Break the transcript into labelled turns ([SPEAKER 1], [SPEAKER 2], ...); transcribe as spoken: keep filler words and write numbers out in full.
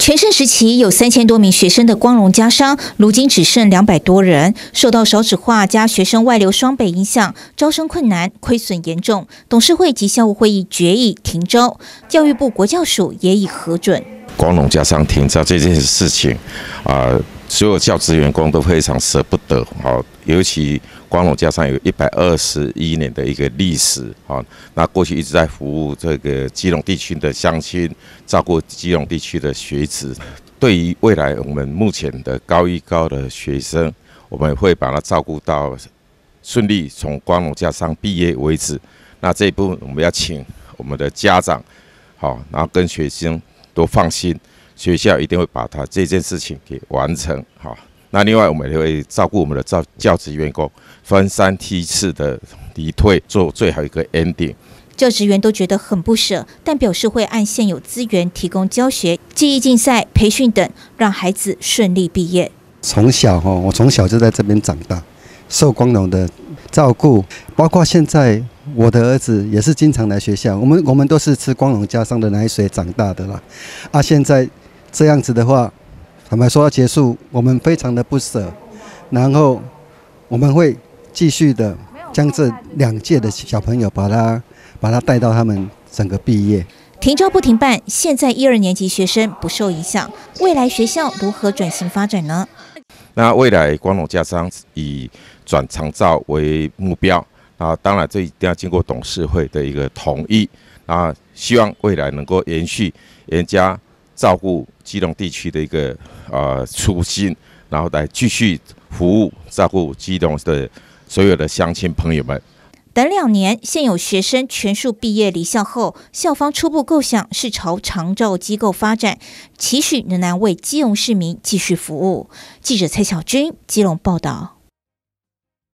[SPEAKER 1] 全盛时期有三千多名学生的光荣家商，如今只剩两百多人。受到少子化加学生外流双北影响，招生困难，亏损严重。董事会及校务会议决议停招，教育部国教署也已核准。
[SPEAKER 2] 光荣家商停招这件事情，啊、呃，所有教职员工都非常舍不得，好，尤其光荣家商有一百二十一年的一个历史，好，那过去一直在服务这个基隆地区的乡亲，照顾基隆地区的学子。对于未来我们目前的高一高的学生，我们会把他照顾到顺利从光荣家商毕业为止。那这一部分我们要请我们的家长，好，然后跟学生都放心，学校一定会把他这件事情给完成好。那另外，我们也会照顾我们的教教职员工，分三梯次的离退，做最好一个 ending。
[SPEAKER 1] 教职员都觉得很不舍，但表示会按现有资源提供教学、技艺竞赛、培训等，让孩子顺利毕业。
[SPEAKER 3] 从小哈，我从小就在这边长大，受光荣的照顾，包括现在我的儿子也是经常来学校，我们我们都是吃光荣家商的奶水长大的啦。啊，现在这样子的话，坦白说要结束，我们非常的不舍，然后我们会继续的将这两届的小朋友把他把他带到他们整个毕业。
[SPEAKER 1] 停招不停办，现在一二年级学生不受影响，未来学校如何转型发展呢？
[SPEAKER 2] 那未来光荣家商以转长照为目标，啊，当然这一定要经过董事会的一个同意，啊，希望未来能够延续严加照顾基隆地区的一个呃初心，然后来继续服务照顾基隆的所有的乡亲朋友们。
[SPEAKER 1] 等两年，现有学生全数毕业离校后，校方初步构想是朝长照机构发展，期许仍然为基隆市民继续服务。记者蔡小军，基隆报道。